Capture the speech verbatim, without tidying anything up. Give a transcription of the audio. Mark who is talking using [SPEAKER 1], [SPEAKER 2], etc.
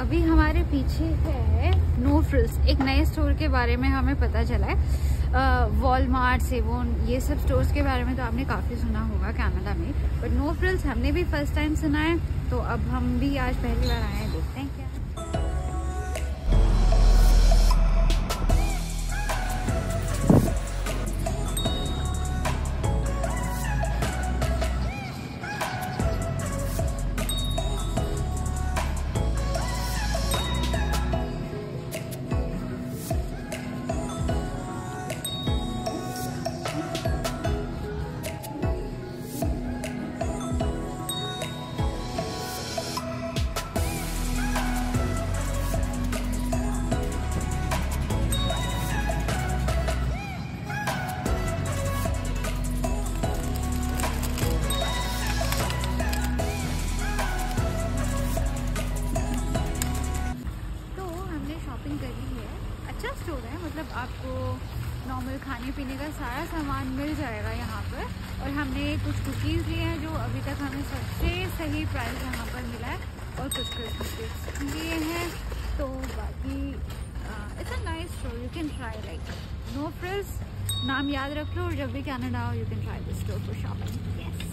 [SPEAKER 1] अभी हमारे पीछे है नो फ्रिल्स, एक नए स्टोर के बारे में हमें पता चला है। वॉलमार्ट, सेवोन, ये सब स्टोर्स के बारे में तो आपने काफ़ी सुना होगा कनाडा में, बट नो फ्रिल्स हमने भी फर्स्ट टाइम सुना है। तो अब हम भी आज पहली बार आए हैं, देखते हैं क्या। अच्छा स्टोर है, मतलब आपको नॉर्मल खाने पीने का सारा सामान मिल जाएगा यहाँ पर। और हमने कुछ कुकीज़ लिए हैं जो अभी तक हमें सबसे सही प्राइस यहाँ पर मिला है, और कुछ कुछ लिए हैं। तो बाकी it's a nice store, you can try like no frills, नाम याद रख लो और जब भी कनाडा आओ you can try this store for shopping. Yes.